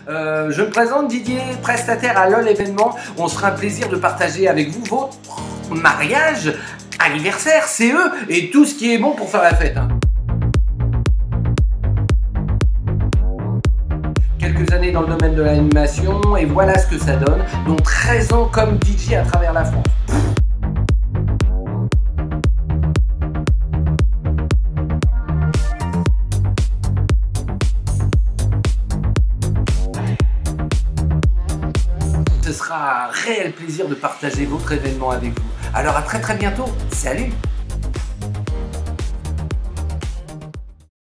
Je me présente Didier, prestataire à LOL événement. On sera un plaisir de partager avec vous votre mariage, anniversaire, CE et tout ce qui est bon pour faire la fête. Quelques années dans le domaine de l'animation et voilà ce que ça donne. Donc 13 ans comme DJ à travers la France. Ce sera un réel plaisir de partager votre événement avec vous. Alors à très bientôt. Salut!